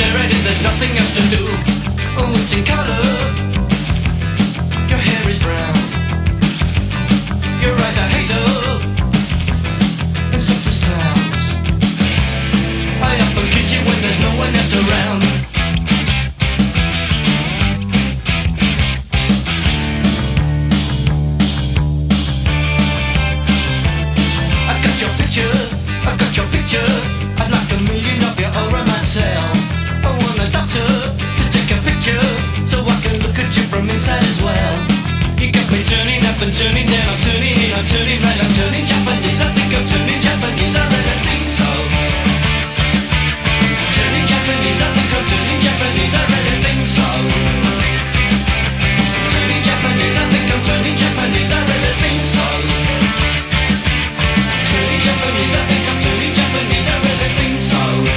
stare at it, there's nothing else to do. Oh, it's in colour. Your hair is brown. Your eyes are hazel and soft as clouds. I often kiss you when there's no one else around. I got your picture, I got your picture. I'd like a million of you all around my cell. I want a doctor to take a picture so I can look at you from inside as well. You got me turning up and turning down, I'm turning in, I'm turning right, I'm turning Japanese. I think I'm turning Japanese, I really think so. Turning Japanese, I think I'm turning Japanese, I really think so. Turning Japanese, I think I'm turning Japanese, I really think so. Turning Japanese, I think I'm turning Japanese, I really think so.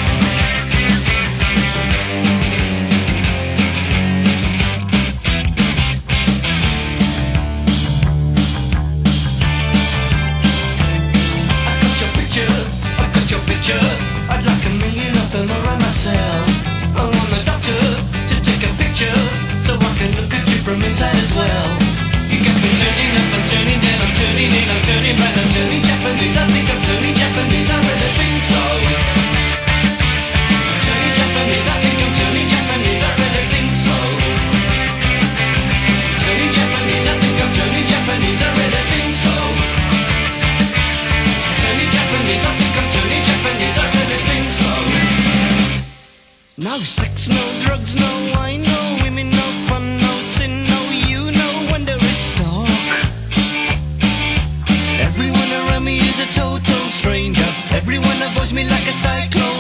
I'd like a million of them around myself. I want a doctor to take a picture so I can look at you from inside as well. You got me turning up, I'm turning down, I'm turning in, I'm turning right, I'm turning Japanese. I think I'm turning Japanese, I really think so. Turning Japanese, I think I'm turning Japanese, I really think so. Turning Japanese, I think I'm turning Japanese, I really think so. Turning Japanese, I think I'm turning Japanese, I really think so. No sex, no drugs, no wine, no women, no fun, no sin, no you, no wonder it's dark. Everyone around me is a total stranger. Everyone avoids me like a cyclone.